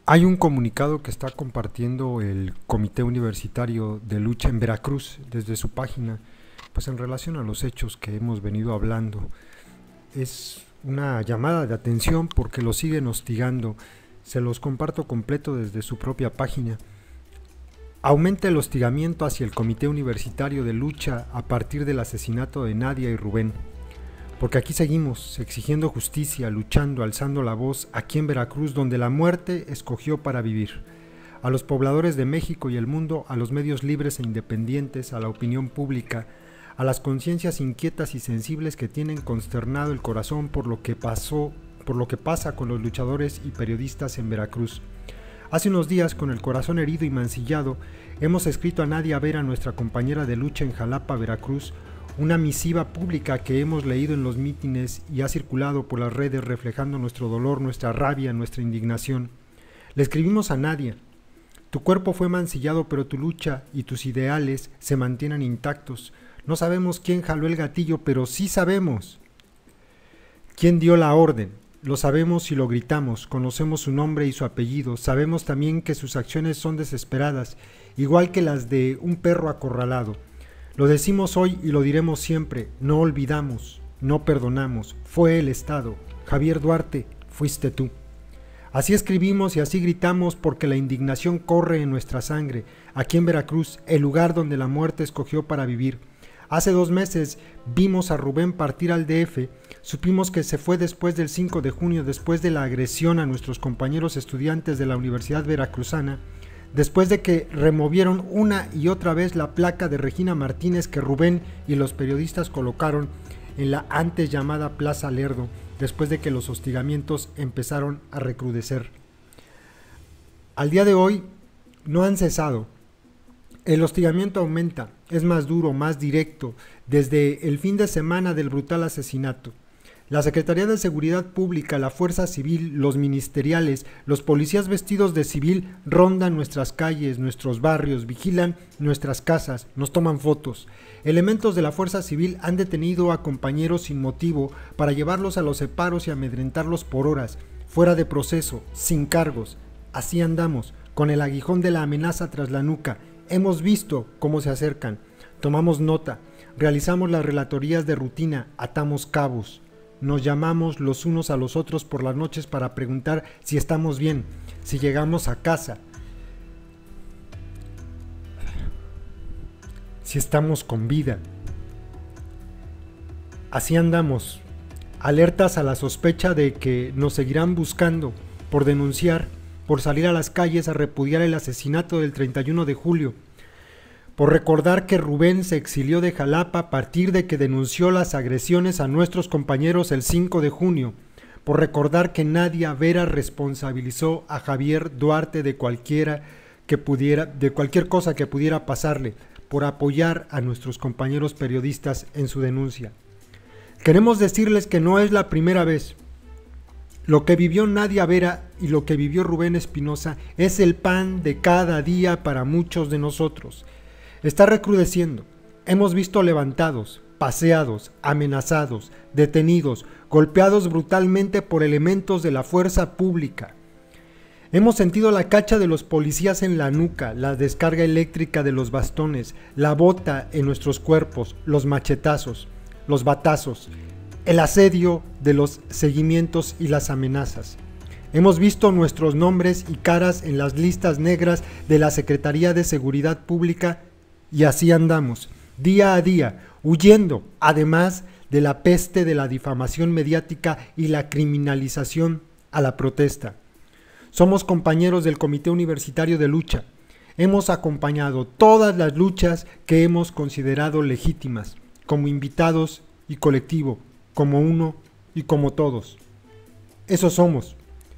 Hay un comunicado que está compartiendo el Comité Universitario de Lucha en Veracruz desde su página, pues en relación a los hechos que hemos venido hablando. Es una llamada de atención porque lo siguen hostigando. Se los comparto completo desde su propia página. Aumenta el hostigamiento hacia el Comité Universitario de Lucha a partir del asesinato de Nadia y Rubén. Porque aquí seguimos exigiendo justicia, luchando, alzando la voz aquí en Veracruz, donde la muerte escogió para vivir. A los pobladores de México y el mundo, a los medios libres e independientes, a la opinión pública, a las conciencias inquietas y sensibles que tienen consternado el corazón por lo que pasa con los luchadores y periodistas en Veracruz. Hace unos días, con el corazón herido y mancillado, hemos escrito a Nadia Vera, nuestra compañera de lucha en Jalapa, Veracruz, una misiva pública que hemos leído en los mítines y ha circulado por las redes reflejando nuestro dolor, nuestra rabia, nuestra indignación. Le escribimos a Nadia: tu cuerpo fue mancillado, pero tu lucha y tus ideales se mantienen intactos. No sabemos quién jaló el gatillo, pero sí sabemos quién dio la orden. Lo sabemos y lo gritamos, conocemos su nombre y su apellido, sabemos también que sus acciones son desesperadas, igual que las de un perro acorralado. Lo decimos hoy y lo diremos siempre: no olvidamos, no perdonamos, fue el Estado. Javier Duarte, fuiste tú. Así escribimos y así gritamos porque la indignación corre en nuestra sangre, aquí en Veracruz, el lugar donde la muerte escogió para vivir. Hace 2 meses vimos a Rubén partir al DF, supimos que se fue después del 5 de junio, después de la agresión a nuestros compañeros estudiantes de la Universidad Veracruzana, después de que removieron una y otra vez la placa de Regina Martínez que Rubén y los periodistas colocaron en la antes llamada Plaza Lerdo, después de que los hostigamientos empezaron a recrudecer. Al día de hoy no han cesado. El hostigamiento aumenta, es más duro, más directo, desde el fin de semana del brutal asesinato. La Secretaría de Seguridad Pública, la Fuerza Civil, los ministeriales, los policías vestidos de civil rondan nuestras calles, nuestros barrios, vigilan nuestras casas, nos toman fotos. Elementos de la Fuerza Civil han detenido a compañeros sin motivo para llevarlos a los separos y amedrentarlos por horas, fuera de proceso, sin cargos. Así andamos, con el aguijón de la amenaza tras la nuca. Hemos visto cómo se acercan, tomamos nota, realizamos las relatorías de rutina, atamos cabos. Nos llamamos los unos a los otros por las noches para preguntar si estamos bien, si llegamos a casa, si estamos con vida. Así andamos, alertas a la sospecha de que nos seguirán buscando por denunciar, por salir a las calles a repudiar el asesinato del 31 de julio, por recordar que Rubén se exilió de Jalapa a partir de que denunció las agresiones a nuestros compañeros el 5 de junio, por recordar que Nadia Vera responsabilizó a Javier Duarte de cualquier cosa que pudiera pasarle, por apoyar a nuestros compañeros periodistas en su denuncia. Queremos decirles que no es la primera vez. Lo que vivió Nadia Vera y lo que vivió Rubén Espinosa es el pan de cada día para muchos de nosotros. Está recrudeciendo. Hemos visto levantados, paseados, amenazados, detenidos, golpeados brutalmente por elementos de la fuerza pública. Hemos sentido la cacha de los policías en la nuca, la descarga eléctrica de los bastones, la bota en nuestros cuerpos, los machetazos, los batazos, el asedio de los seguimientos y las amenazas. Hemos visto nuestros nombres y caras en las listas negras de la Secretaría de Seguridad Pública y así andamos, día a día, huyendo, además de la peste de la difamación mediática y la criminalización a la protesta. Somos compañeros del Comité Universitario de Lucha. Hemos acompañado todas las luchas que hemos considerado legítimas, como invitados y colectivo, como uno y como todos. Eso somos.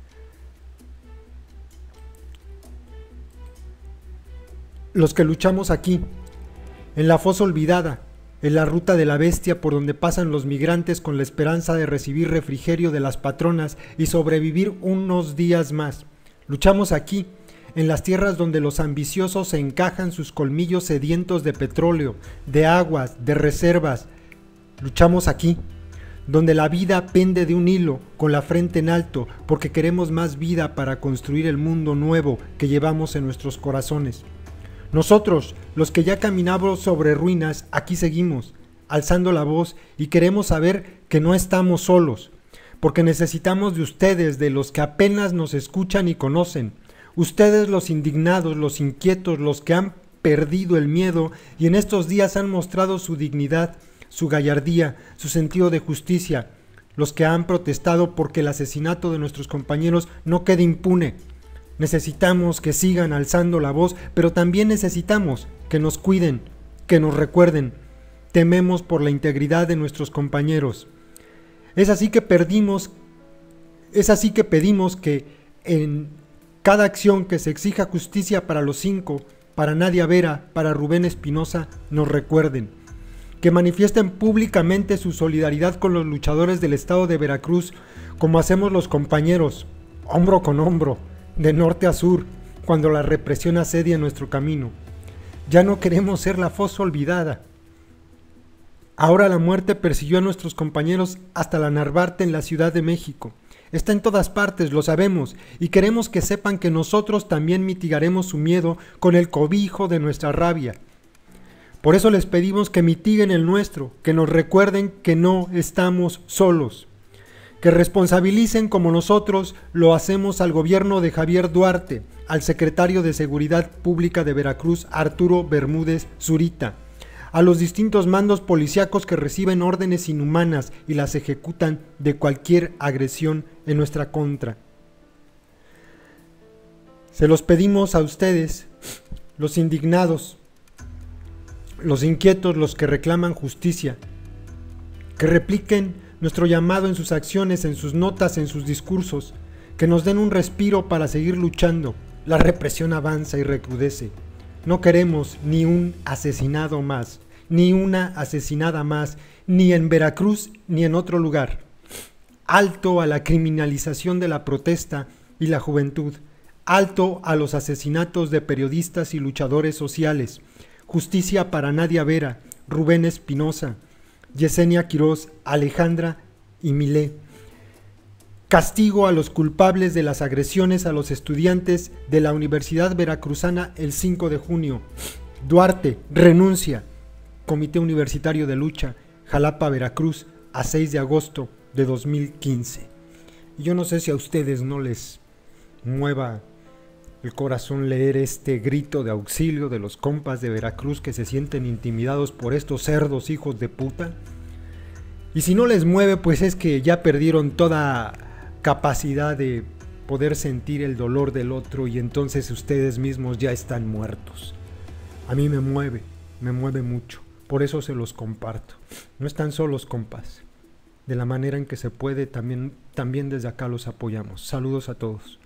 Los que luchamos aquí, en la fosa olvidada, en la ruta de la bestia por donde pasan los migrantes con la esperanza de recibir refrigerio de las patronas y sobrevivir unos días más. Luchamos aquí, en las tierras donde los ambiciosos se encajan sus colmillos sedientos de petróleo, de aguas, de reservas. Luchamos aquí. donde la vida pende de un hilo, con la frente en alto, porque queremos más vida para construir el mundo nuevo que llevamos en nuestros corazones. Nosotros, los que ya caminamos sobre ruinas, aquí seguimos, alzando la voz, y queremos saber que no estamos solos, porque necesitamos de ustedes, de los que apenas nos escuchan y conocen. Ustedes, los indignados, los inquietos, los que han perdido el miedo y en estos días han mostrado su dignidad, su gallardía, su sentido de justicia, los que han protestado porque el asesinato de nuestros compañeros no quede impune. Necesitamos que sigan alzando la voz, pero también necesitamos que nos cuiden, que nos recuerden. Tememos por la integridad de nuestros compañeros. Es así que pedimos que en cada acción que se exija justicia para los 5, para Nadia Vera, para Rubén Espinosa, nos recuerden. Que manifiesten públicamente su solidaridad con los luchadores del estado de Veracruz, como hacemos los compañeros, hombro con hombro, de norte a sur, cuando la represión asedia nuestro camino. Ya no queremos ser la fosa olvidada. Ahora la muerte persiguió a nuestros compañeros hasta la Narvarte en la Ciudad de México. Está en todas partes, lo sabemos, y queremos que sepan que nosotros también mitigaremos su miedo con el cobijo de nuestra rabia. Por eso les pedimos que mitiguen el nuestro, que nos recuerden que no estamos solos, que responsabilicen como nosotros lo hacemos al gobierno de Javier Duarte, al secretario de Seguridad Pública de Veracruz, Arturo Bermúdez Zurita, a los distintos mandos policíacos que reciben órdenes inhumanas y las ejecutan de cualquier agresión en nuestra contra. Se los pedimos a ustedes, los indignados, los inquietos, los que reclaman justicia, que repliquen nuestro llamado en sus acciones, en sus notas, en sus discursos, que nos den un respiro para seguir luchando. La represión avanza y recrudece. No queremos ni un asesinado más, ni una asesinada más, ni en Veracruz ni en otro lugar. Alto a la criminalización de la protesta y la juventud. Alto a los asesinatos de periodistas y luchadores sociales. Justicia para Nadia Vera, Rubén Espinosa, Yesenia Quirós, Alejandra y Milé. Castigo a los culpables de las agresiones a los estudiantes de la Universidad Veracruzana el 5 de junio. Duarte, renuncia. Comité Universitario de Lucha, Jalapa, Veracruz, a 6 de agosto de 2015. Y yo no sé si a ustedes no les mueva el corazón leer este grito de auxilio de los compas de Veracruz que se sienten intimidados por estos cerdos hijos de puta. Y si no les mueve, pues es que ya perdieron toda capacidad de poder sentir el dolor del otro y entonces ustedes mismos ya están muertos. A mí me mueve mucho, por eso se los comparto. No están solos, compas. De la manera en que se puede, también desde acá los apoyamos. Saludos a todos.